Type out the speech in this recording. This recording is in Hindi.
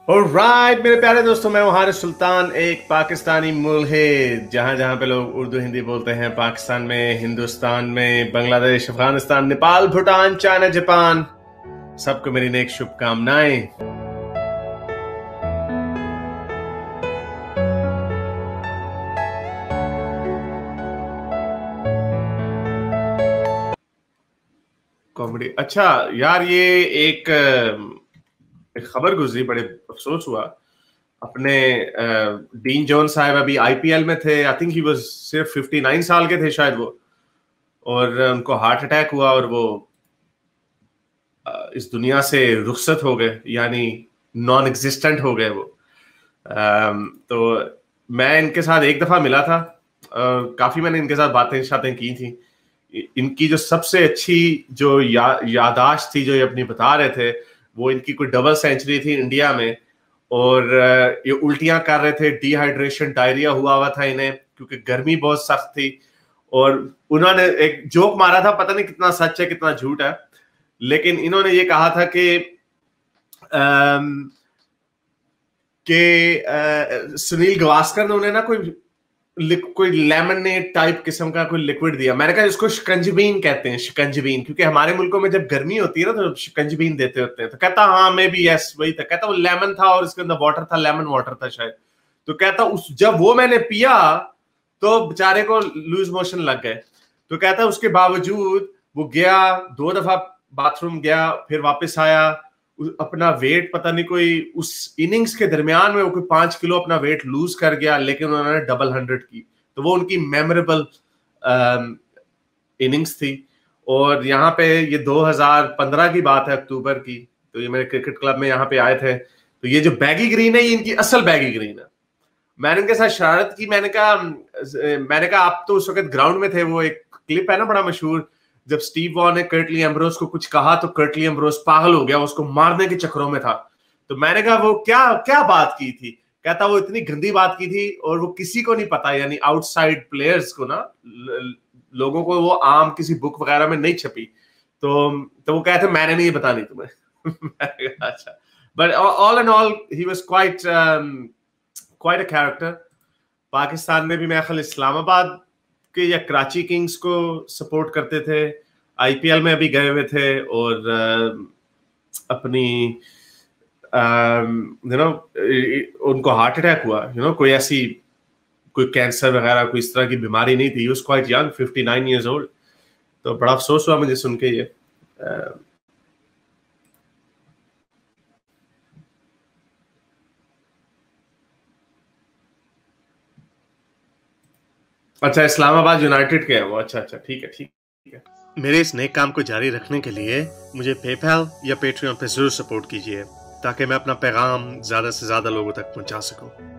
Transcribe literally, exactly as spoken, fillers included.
ऑलराइट मेरे प्यारे दोस्तों, मैं हूं हारिस सुल्तान, एक पाकिस्तानी मुल्हिद। जहां जहां पे लोग उर्दू हिंदी बोलते हैं, पाकिस्तान में, हिंदुस्तान में, बांग्लादेश, अफगानिस्तान, नेपाल, भूटान, चाइना, जापान, सबको मेरी नेक शुभकामनाएं। कॉमेडी, अच्छा यार, ये एक, एक खबर गुजरी, बड़े अफसोस हुआ। अपने डीन जोन्स साहब अभी आईपीएल में थे। आई थिंक ही वाज सिर्फ फिफ्टी नाइन साल के थे शायद वो, और उनको हार्ट अटैक हुआ और वो इस दुनिया से रुखसत हो गए, यानी नॉन एग्जिस्टेंट हो गए वो। तो मैं इनके साथ एक दफा मिला था, काफी मैंने इनके साथ बातें शातें की थी। इनकी जो सबसे अच्छी जो या, यादाश्त थी, जो ये अपनी बता रहे थे, वो इनकी कोई डबल सेंचुरी थी इंडिया में, और ये उल्टियां कर रहे थे, डिहाइड्रेशन, डायरिया हुआ हुआ था इन्हें, क्योंकि गर्मी बहुत सख्त थी। और उन्होंने एक जोक मारा था, पता नहीं कितना सच है कितना झूठ है, लेकिन इन्होंने ये कहा था कि कि सुनील गावस्कर ने उन्हें ना कोई कोई लेमनेड टाइप किस्म का कोई लिक्विड दिया। मैंने कहा इसको शिकंजबीन कहते हैं, शिकंजबीन, क्योंकि हमारे मुल्कों में जब गर्मी होती है ना तो शिकंजबीन देते होते हैं। तो कहता हाँ मे बी यस वही था। कहता वो लेमन था और इसके अंदर वाटर था, लेमन वाटर था शायद। तो कहता उस जब वो मैंने पिया तो बेचारे को लूज मोशन लग गए। तो कहता उसके बावजूद वो गया, दो दफा बाथरूम गया, फिर वापस आया, अपना वेट पता नहीं कोई उस इनिंग्स के दरमियान में वो कोई पांच किलो अपना वेट लूज कर गया, लेकिन उन्होंने डबल हंड्रेड की। तो वो उनकी मेमोरेबल इनिंग्स थी। और यहाँ पे ये दो हज़ार पंद्रह की बात है, अक्टूबर की। तो ये मेरे क्रिकेट क्लब में यहाँ पे आए थे। तो ये जो बैगी ग्रीन है, ये इनकी असल बैगी ग्रीन है। मैंने इनके साथ शरारत की। मैंने कहा मैंने कहा आप तो उस वक्त ग्राउंड में थे। वो एक क्लिप है ना बड़ा मशहूर, जब स्टीव वॉ ने कर्टली एम्ब्रोस को कुछ कहा तो कर्टली एम्ब्रोस पागल हो गया, उसको मारने के चक्करों में था। तो मैंने कहा वो क्या क्या बात की थी? कहता वो इतनी गंदी बात की थी और वो किसी को नहीं पता, यानी आउटसाइड प्लेयर्स को ना, लोगों को वो आम किसी बुक वगैरह में नहीं छपी। तो तो वो कहते मैंने नहीं बतानी तुम्हें। अच्छा, but all and all he was quite quite a character. Pakistan में भी मैं ख्याल इस्लामाबाद के या कराची किंग्स को सपोर्ट करते थे। आईपीएल में अभी गए हुए थे, और आ, अपनी यू नो उनको हार्ट अटैक हुआ। यू नो कोई ऐसी कोई कैंसर वगैरह कोई इस तरह की बीमारी नहीं थी। He was quite young, fifty nine years old. तो बड़ा अफसोस हुआ मुझे सुन के ये। आ, अच्छा, इस्लामाबाद यूनाइटेड के हैं वो। अच्छा अच्छा, ठीक है ठीक है। मेरे इस नए काम को जारी रखने के लिए मुझे पेपैल या पेट्रियन पे जरूर सपोर्ट कीजिए, ताकि मैं अपना पैगाम ज्यादा से ज्यादा लोगों तक पहुंचा सकूं।